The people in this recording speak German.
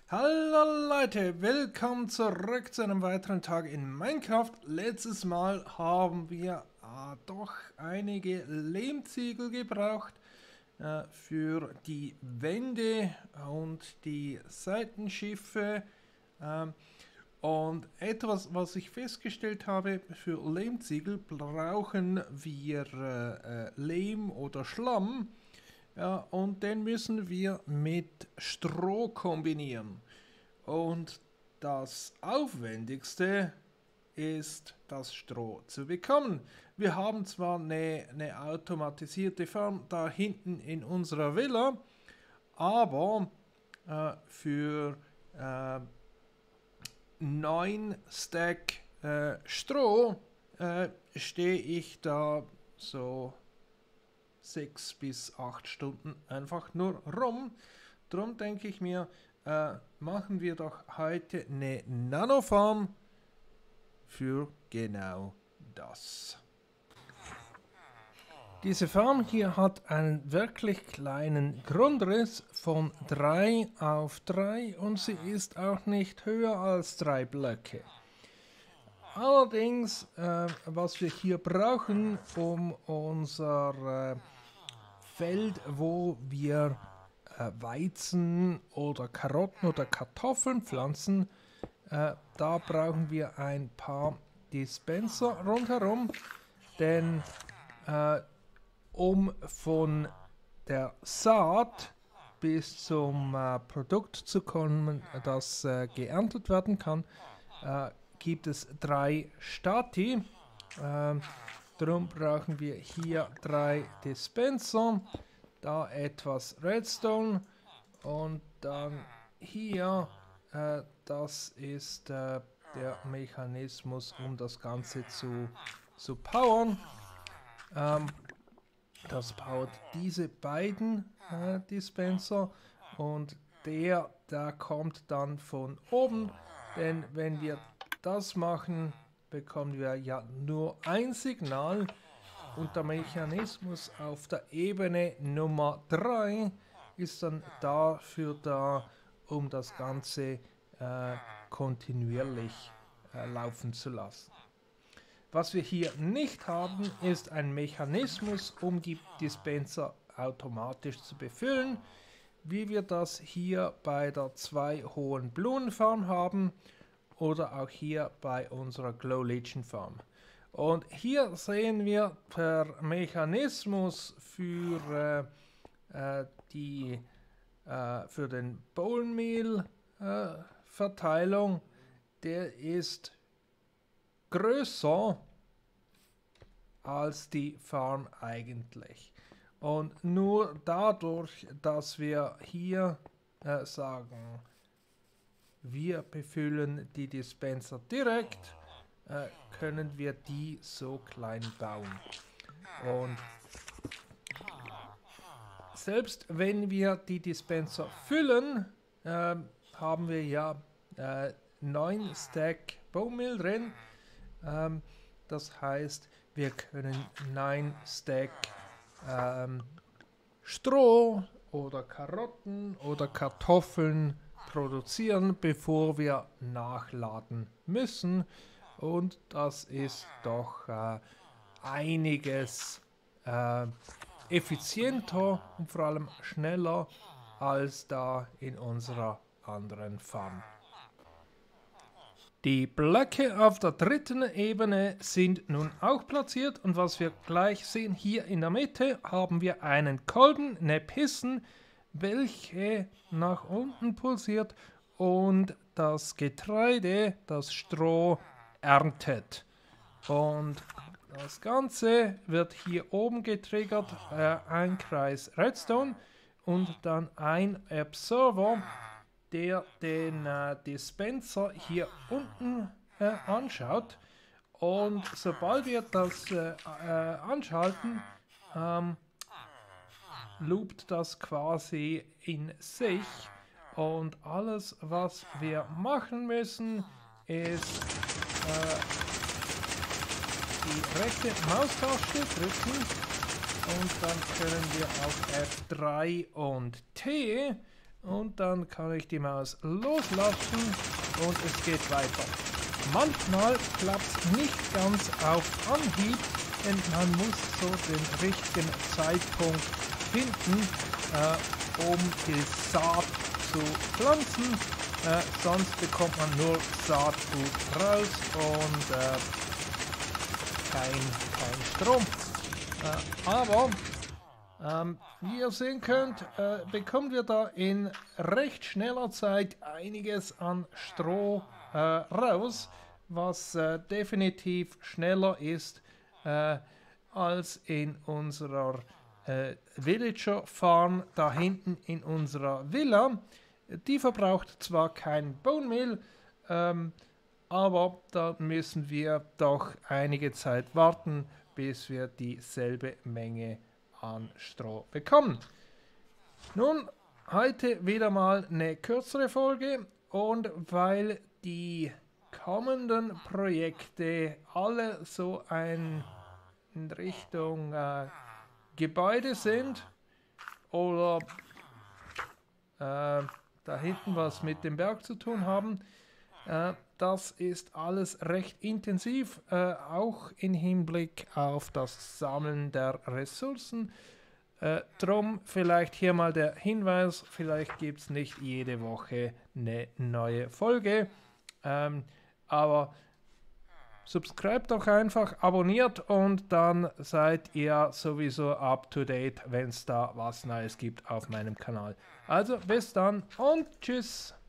Hallo Leute, willkommen zurück zu einem weiteren Tag in Minecraft. Letztes Mal haben wir doch einige Lehmziegel gebraucht für die Wände und die Seitenschiffe. Und etwas, was ich festgestellt habe, für Lehmziegel brauchen wir Lehm oder Schlamm. Ja, und den müssen wir mit Stroh kombinieren. Und das Aufwendigste ist, das Stroh zu bekommen. Wir haben zwar eine automatisierte Farm da hinten in unserer Villa, aber für 9 Stack Stroh stehe ich da so 6 bis 8 Stunden einfach nur rum. Drum denke ich mir, machen wir doch heute eine Nanofarm für genau das. Diese Farm hier hat einen wirklich kleinen Grundriss von 3 auf 3 und sie ist auch nicht höher als 3 Blöcke. Allerdings, was wir hier brauchen, um unser Feld, wo wir Weizen oder Karotten oder Kartoffeln pflanzen, da brauchen wir ein paar Dispenser rundherum, denn um von der Saat bis zum Produkt zu kommen, das geerntet werden kann, gibt es 3 Stati. Darum brauchen wir hier 3 Dispenser, da etwas Redstone und dann hier, das ist der Mechanismus, um das Ganze zu powern. Das powert diese beiden Dispenser und der kommt dann von oben, denn wenn wir das machen, bekommen wir ja nur ein Signal und der Mechanismus auf der Ebene Nummer 3 ist dann dafür da, um das Ganze kontinuierlich laufen zu lassen. Was wir hier nicht haben, ist ein Mechanismus, um die Dispenser automatisch zu befüllen, wie wir das hier bei der 2 hohen Blumenfarm haben oder auch hier bei unserer Glow Legion Farm. Und hier sehen wir per Mechanismus für den Bone Meal Verteilung, der ist größer als die Farm eigentlich. Und nur dadurch, dass wir hier sagen, wir befüllen die Dispenser direkt, können wir die so klein bauen. Und selbst wenn wir die Dispenser füllen, haben wir ja 9 Stack Bone Meal drin. Das heißt, wir können 9 Stack Stroh oder Karotten oder Kartoffeln produzieren, bevor wir nachladen müssen. Und das ist doch einiges effizienter und vor allem schneller als da in unserer anderen Farm. Die Blöcke auf der 3. Ebene sind nun auch platziert und was wir gleich sehen, hier in der Mitte haben wir einen Kolben, eine Pissen, welche nach unten pulsiert und das Getreide, das Stroh, erntet. Und das Ganze wird hier oben getriggert, ein Kreis Redstone und dann ein Observer, der den Dispenser hier unten anschaut. Und sobald wir das anschalten, loopt das quasi in sich. Und alles, was wir machen müssen, ist die rechte Maustaste drücken und dann können wir auf F3 und T Und dann kann ich die Maus loslassen und es geht weiter. Manchmal klappt es nicht ganz auf Anhieb, denn man muss so den richtigen Zeitpunkt finden, um die Saat zu pflanzen. Sonst bekommt man nur Saatgut raus und kein Strom. Aber wie ihr sehen könnt, bekommen wir da in recht schneller Zeit einiges an Stroh raus, was definitiv schneller ist als in unserer Villager Farm da hinten in unserer Villa. Die verbraucht zwar kein Bone Meal, aber da müssen wir doch einige Zeit warten, bis wir dieselbe Menge an Stroh bekommen. Nun, heute wieder mal eine kürzere Folge, und weil die kommenden Projekte alle so in Richtung Gebäude sind oder da hinten was mit dem Berg zu tun haben, das ist alles recht intensiv, auch im Hinblick auf das Sammeln der Ressourcen. Drum vielleicht hier mal der Hinweis, vielleicht gibt es nicht jede Woche eine neue Folge, aber subscribe doch einfach, abonniert und dann seid ihr sowieso up to date, wenn es da was Neues gibt auf meinem Kanal. Also bis dann und tschüss!